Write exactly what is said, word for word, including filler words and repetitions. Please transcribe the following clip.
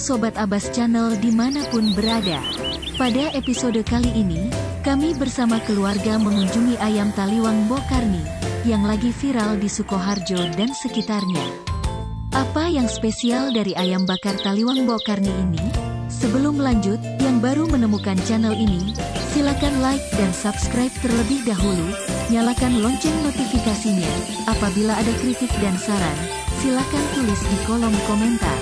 Sobat Abbas Channel dimanapun berada. Pada episode kali ini, kami bersama keluarga mengunjungi ayam Taliwang Bokarni, yang lagi viral di Sukoharjo dan sekitarnya. Apa yang spesial dari ayam bakar Taliwang Bokarni ini? Sebelum lanjut, yang baru menemukan channel ini, silakan like dan subscribe terlebih dahulu, nyalakan lonceng notifikasinya. Apabila ada kritik dan saran, silakan tulis di kolom komentar.